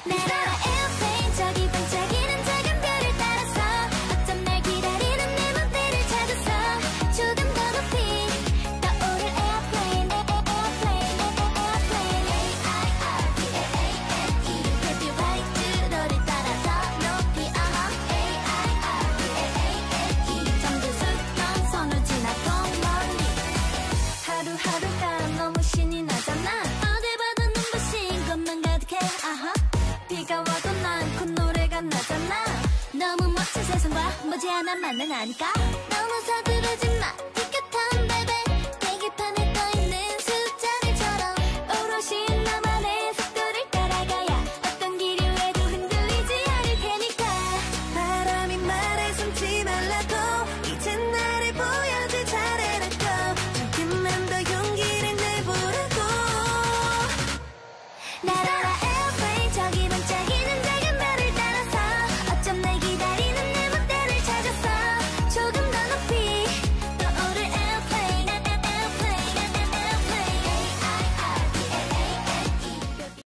날아라 에어플레인 저기 반짝이는 작은 별을 따라서 어쩜 날 기다리는 내 맘대를 찾아서 조금 더 높이 떠오를 에어플레인 에어플레인 에어플레인 A-I-R-P-L-A-N-E Happy white 너를 따라 더 높이 A-I-R-P-L-A-N-E 잠든 숲던 성을 지나고 멀리 하루하루가 너무 신이 나잖아 어딜 봐도 눈부신 것만 가득해 비가 와도 난 그 노래가 나잖아 너무 멋진 세상과 머지않아 만나니까 너무 서두르지 마 Take your time baby 계기판에 떠있는 숫자들처럼 오롯이 나만의 속도를 따라가야 어떤 길이 왜도 흔들리지 않을 테니까 바람이 말해 숨지 말라고 이제 나를 보여줄 차례라고 조금만 더 용기를 내보라고 날아